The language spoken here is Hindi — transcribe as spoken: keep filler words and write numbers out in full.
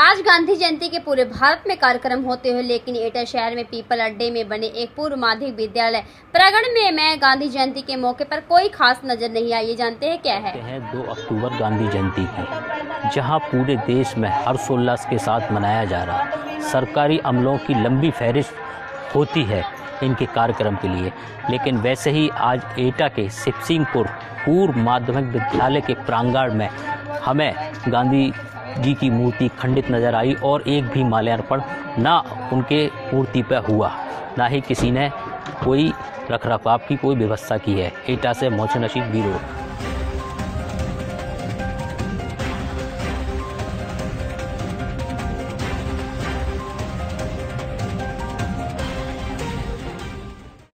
आज गांधी जयंती के पूरे भारत में कार्यक्रम होते हुए लेकिन एटा शहर में पीपल अड्डे में बने एक पूर्व माध्यमिक विद्यालय प्रांगण में मैं गांधी जयंती के मौके पर कोई खास नजर नहीं आई। ये जानते हैं क्या है? है दो अक्टूबर गांधी जयंती की, जहां पूरे देश में हर्षोल्लास के साथ मनाया जा रहा है। सरकारी अमलों की लंबी फहरिस्त होती है इनके कार्यक्रम के लिए, लेकिन वैसे ही आज एटा के सिपसिंगपुर पूर्व माध्यमिक विद्यालय के प्रांगण में हमें गांधी जी की मूर्ति खंडित नजर आई और एक भी माल्यार्पण ना उनके मूर्ति पर हुआ, ना ही किसी ने कोई रखरखाव की कोई व्यवस्था की है। एटा से मोहसिन रशीद ब्यूरो।